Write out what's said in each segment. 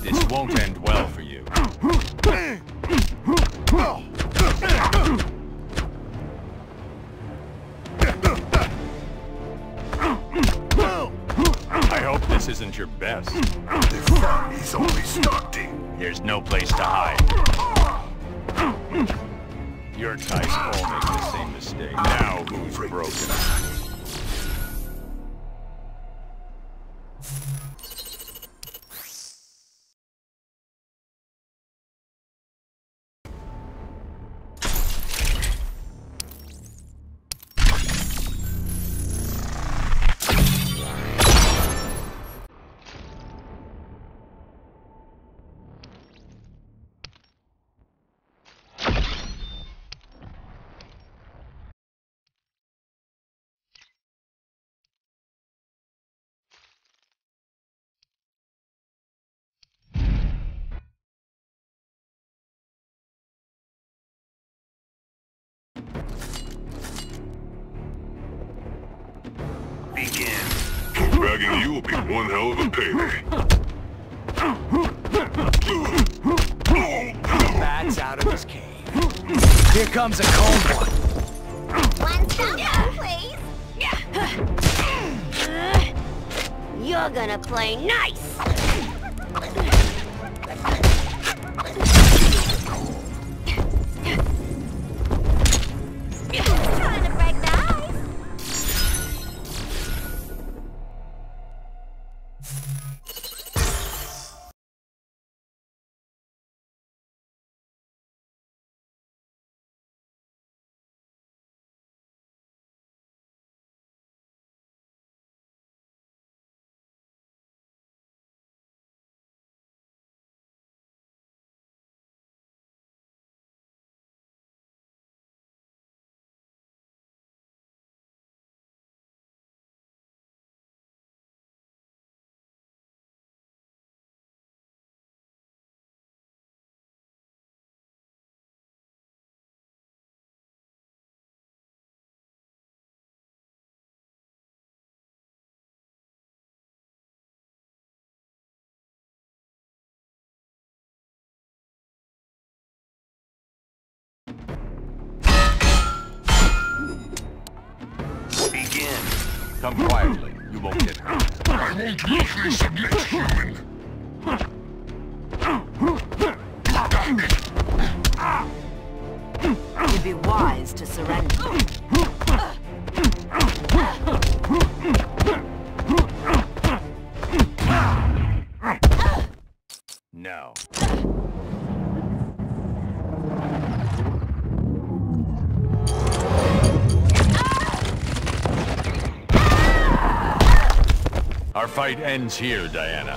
This won't end well for you. I hope this isn't your best. The fun is only starting. There's no place to hide. Your types all make the same mistake. Now who's broken? Begin. Bagging you will be one hell of a payday. Bats out of his cave. Here comes a cold one. One stop, please. You're gonna play nice. Trying to break the ice. Begin. Come quietly. You won't get hurt. I won't willfully submit, human. It'd be wise to surrender. No. Our fight ends here, Diana.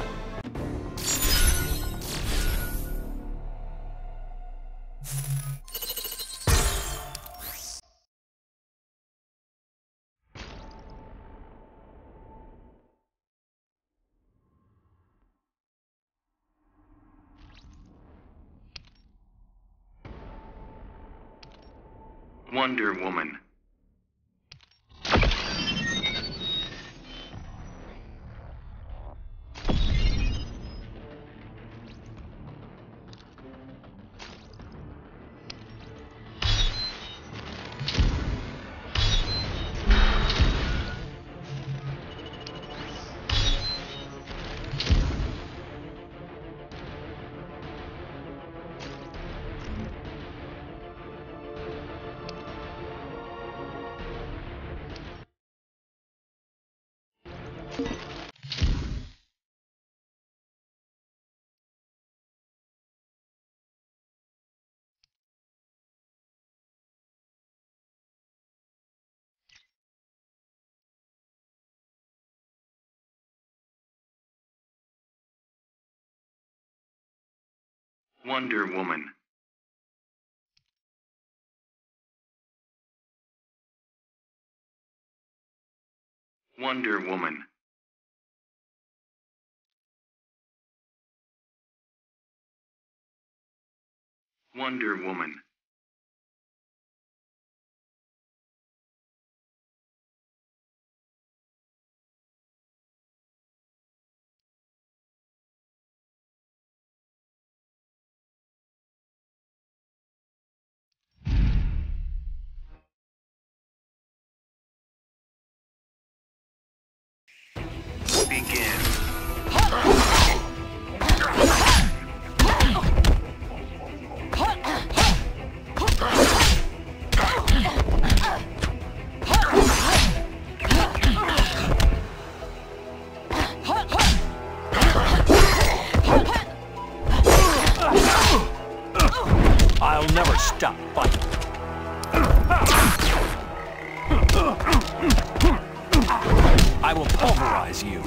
Wonder Woman. Wonder Woman. Wonder Woman. Wonder Woman. never stop fighting. I will pulverize you.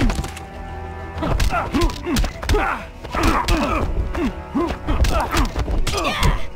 Yeah.